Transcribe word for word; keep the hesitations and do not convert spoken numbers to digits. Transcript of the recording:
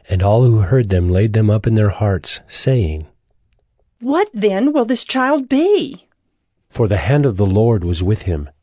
And all who heard them laid them up in their hearts, saying, What then will this child be? For the hand of the Lord was with him.